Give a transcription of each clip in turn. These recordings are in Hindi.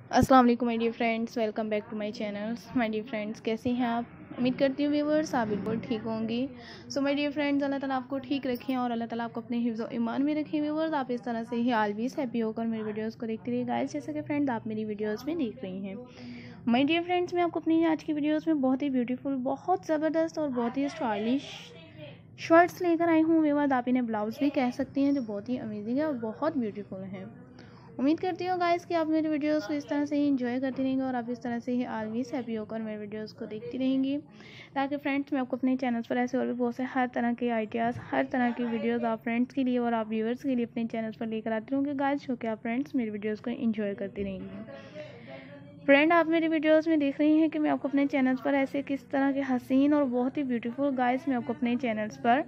अस्सलाम वालेकुम my dear friends, welcome back to my channel. My dear friends, कैसी हैं आप? उम्मीद करती हूँ व्यूवर्स आप बिल्कुल ठीक होंगी। सो माय डियर फ्रेंड्स, अल्लाह ताला आपको ठीक रखें और अल्लाह ताला आपको अपने हिफ्ज़ व ईमान में रखें। व्यूवर्स, आप इस तरह से ही ऑलवेज हैप्पी होकर मेरी वीडियोस को देखते रहिए गाइस। जैसे कि फ्रेंड्स आप मेरी वीडियोस में देख रही हैं। माय डियर फ्रेंड्स, मैं आपको अपनी आज की वीडियोज़ में बहुत ही ब्यूटीफुल, बहुत ज़बरदस्त और बहुत ही स्टाइलिश शर्ट्स लेकर आई हूँ। व्यूवर्स, आप इन्हें ब्लाउज़ भी कह सकती हैं, जो बहुत ही अमेजिंग है और बहुत ब्यूटीफुल हैं। उम्मीद करती हूँ गाइस कि आप मेरे वीडियोस को इस तरह से ही एंजॉय करती रहेंगी और आप इस तरह से ही ऑलवेज हैप्पी होकर मेरे वीडियोस को देखती रहेंगी, ताकि फ्रेंड्स मैं आपको अपने चैनल्स पर ऐसे और भी बहुत से हर तरह के आइडियाज़, हर तरह की वीडियोस आप फ्रेंड्स के लिए और आप व्यूअर्स के लिए अपने चैनल्स पर लेकर आती रहूँगी गाइस, जो कि आप फ्रेंड्स मेरी वीडियोज़ को एंजॉय करती रहेंगी। फ्रेंड, आप मेरी वीडियोस में देख रही हैं कि मैं आपको अपने चैनल्स पर ऐसे किस तरह के हसीन और बहुत ही ब्यूटीफुल गाइस मैं आपको अपने चैनल्स पर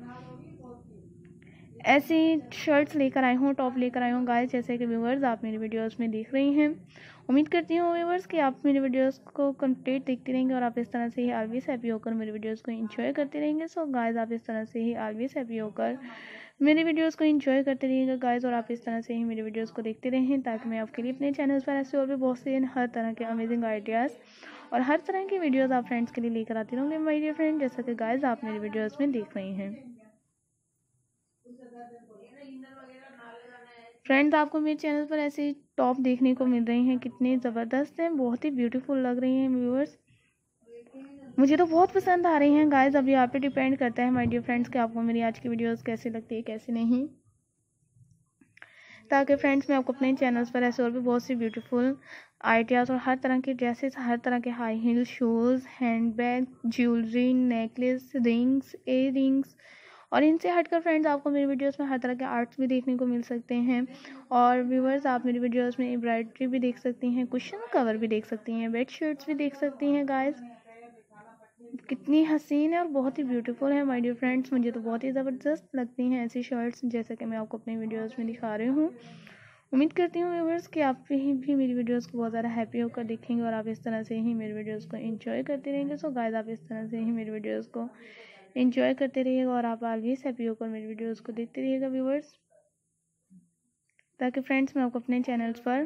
ऐसी शर्ट्स लेकर आई हूँ, टॉप लेकर आई हूँ गाइस, जैसे कि व्यूवर्स आप मेरी वीडियोस में देख रही हैं। उम्मीद करती हूँ व्यूवर्स कि आप मेरी वीडियोस को कंप्लीट देखती रहेंगे और आप इस तरह से ही ऑलवेज हैप्पी होकर मेरी वीडियोस को एंजॉय करते रहेंगे। सो गाइस, आप इस तरह से ही ऑलवेज हैप्पी होकर मेरी वीडियोस को एंजॉय करते रहिएगा गाइस, और आप इस तरह से ही मेरी वीडियोस को देखते रहें, ताकि मैं आपके लिए अपने चैनल पर ऐसे और भी बहुत से हर तरह के अमेजिंग आइडियाज़ और हर तरह की वीडियोज़ आप फ्रेंड्स के लिए लेकर आती रहूँगी माय डियर फ्रेंड, जैसा कि गाइस आप मेरी वीडियोज़ में देख रही हैं। फ्रेंड्स, आपको मेरे चैनल पर ऐसे टॉप देखने को मिल रही हैं, कितने ज़बरदस्त हैं, बहुत ही ब्यूटीफुल लग रही हैं व्यूअर्स। मुझे तो बहुत पसंद आ रही हैं गाइस। अभी आप पे डिपेंड करता है माय डियर फ्रेंड्स कि आपको मेरी आज की वीडियोस कैसी लगती है कैसी नहीं, ताकि फ्रेंड्स मैं आपको अपने चैनल्स पर ऐसे और भी बहुत सी ब्यूटीफुल आइडियाज़ और हर तरह के ड्रेसेस, हर तरह के high heel shoes, hand bag, jewellery, necklace, rings, ear rings और इनसे हटकर फ्रेंड्स आपको मेरी वीडियोस में हर तरह के आर्ट्स भी देखने को मिल सकते हैं। और व्यूवर्स, आप मेरी वीडियोस में एम्ब्रॉयडरी भी देख सकती हैं, कुशन कवर भी देख सकती हैं, बेड शीट्स भी देख सकती हैं गाइस। कितनी हसीन है और बहुत ही ब्यूटीफुल है माय डियर फ्रेंड्स। मुझे तो बहुत ही ज़बरदस्त लगती हैं ऐसी शर्ट्स, जैसे कि मैं आपको अपनी वीडियोस में दिखा रही हूँ। उम्मीद करती हूँ व्यूवर्स कि आप भी मेरी वीडियोस को बहुत ज़्यादा हैप्पी होकर देखेंगे और आप इस तरह से ही मेरी वीडियोस को एंजॉय करते रहेंगे। सो गाइस, आप इस तरह से ही मेरी वीडियोस को एंजॉय करते रहिएगा और आप ऑलवेज हैप्पी होकर मेरी वीडियोस को देखते रहिएगा व्यूवर्स, ताकि फ्रेंड्स मैं आपको अपने चैनल्स पर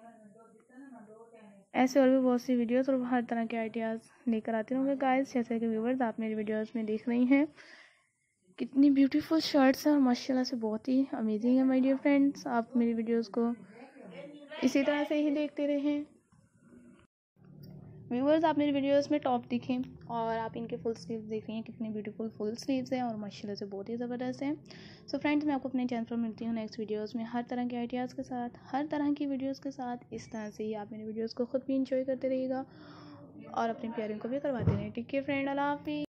ऐसे और भी बहुत सी वीडियोस और हर तरह के आइडियाज़ लेकर आती रहूँगी गाइस, जैसे कि व्यूवर्स आप मेरी वीडियोस में देख रही हैं। कितनी ब्यूटीफुल शर्ट्स हैं और माशाल्लाह से बहुत ही अमेजिंग है माय डियर फ्रेंड्स। आप मेरी वीडियोस को इसी तरह से ही देखते रहें। व्यूवर्स, आप मेरी वीडियोस में टॉप देखें और आप इनके फुल स्लीव्स देख रही हैं, कितने ब्यूटीफुल फुल स्लीव्स हैं और माशाल्लाह से बहुत ही ज़बरदस्त हैं। सो फ्रेंड्स, मैं आपको अपने चैनल पर मिलती हूँ नेक्स्ट वीडियोस में हर तरह के आइडियाज़ के साथ, हर तरह की वीडियोस के साथ। इस तरह से ही आप मेरी वीडियोस को खुद भी इंजॉय करते रहिएगा और अपने प्यारों को भी करवाते रहें। टेक केयर फ्रेंड, अल्लाह हाफिज़।